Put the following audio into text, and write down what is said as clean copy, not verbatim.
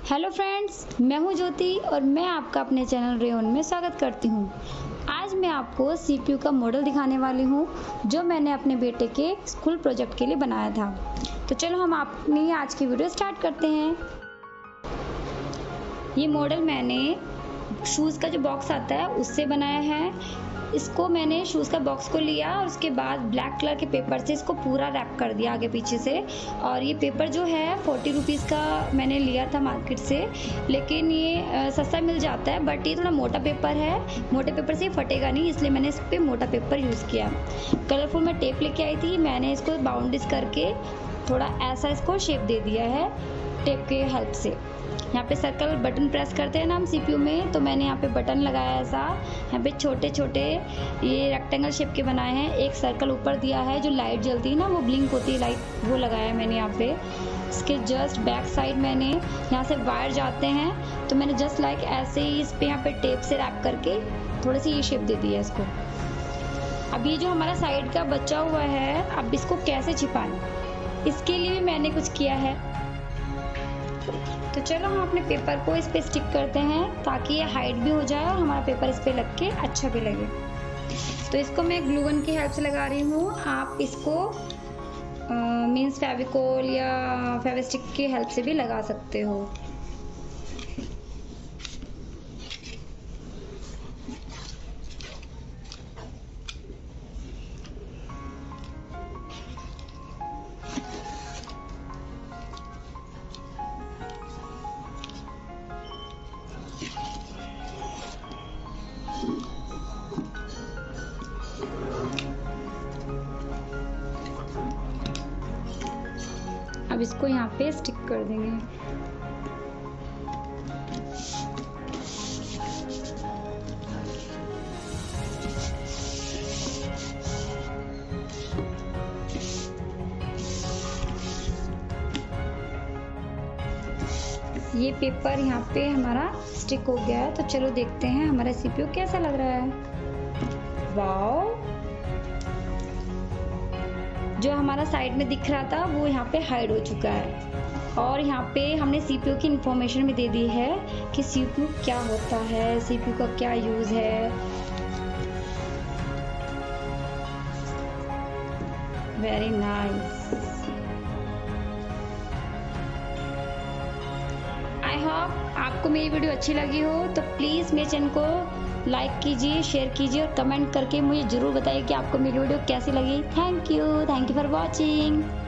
Hello friends, मैं हूं ज्योति और मैं आपका अपने चैनल रेओन में स्वागत करती हूं। आज मैं आपको सीपीयू का मॉडल दिखाने वाली हूं जो मैंने अपने बेटे के स्कूल प्रोजेक्ट के लिए बनाया था। तो चलो हम अपनी आज की वीडियो स्टार्ट करते हैं। ये मॉडल मैंने शूज़ का जो बॉक्स आता है उससे बनाया है। इसको मैंने शूज़ का बॉक्स को लिया और उसके बाद ब्लैक कलर के पेपर से इसको पूरा रैप कर दिया आगे पीछे से। और ये पेपर जो है 40 रुपीज़ का मैंने लिया था मार्केट से, लेकिन ये सस्ता मिल जाता है, बट ये थोड़ा मोटा पेपर है। मोटे पेपर से ये फटेगा नहीं, इसलिए मैंने इस पर मोटा पेपर यूज़ किया। कलरफुल मैं टेप लेके आई थी, मैंने इसको बाउंड्रीज करके थोड़ा ऐसा इसको शेप दे दिया है टेप के हेल्प से। यहाँ पे सर्कल बटन प्रेस करते हैं ना हम सीपीयू में, तो मैंने यहाँ पे बटन लगाया ऐसा। यहाँ पे छोटे छोटे ये रेक्टेंगल शेप के बनाए हैं। एक सर्कल ऊपर दिया है, जो लाइट जलती है ना, वो ब्लिंक होती है लाइट, वो लगाया है मैंने यहाँ पे। इसके जस्ट बैक साइड मैंने यहाँ से वायर जाते हैं, तो मैंने जस्ट लाइक ऐसे ही इस पे यहाँ पे टेप से रैप करके थोड़ी सी ये शेप दे दी है इसको। अब ये जो हमारा साइड का बचा हुआ है, अब इसको कैसे छिपाएं, इसके लिए भी मैंने कुछ किया है। तो चलो हम अपने पेपर को इस पे स्टिक करते हैं ताकि ये हाइड भी हो जाए और हमारा पेपर इस पे लग के अच्छा भी लगे। तो इसको मैं ग्लू गन की हेल्प से लगा रही हूँ। आप इसको मीन्स फेविकोल या फेविस्टिक की हेल्प से भी लगा सकते हो। अब इसको यहाँ पे स्टिक कर देंगे। ये पेपर यहाँ पे हमारा स्टिक हो गया है। तो चलो देखते हैं हमारा सीपीयू कैसा लग रहा है। वाओ, जो हमारा साइड में दिख रहा था वो यहाँ पे हाइड हो चुका है। और यहाँ पे हमने सीपीयू की इंफॉर्मेशन भी दे दी है कि सीपीयू क्या होता है, सीपीयू का क्या यूज है। Very nice. आई होप आपको मेरी वीडियो अच्छी लगी हो, तो प्लीज़ मेरे चैनल को लाइक कीजिए, शेयर कीजिए और कमेंट करके मुझे ज़रूर बताइए कि आपको मेरी वीडियो कैसी लगी। Thank you for watching.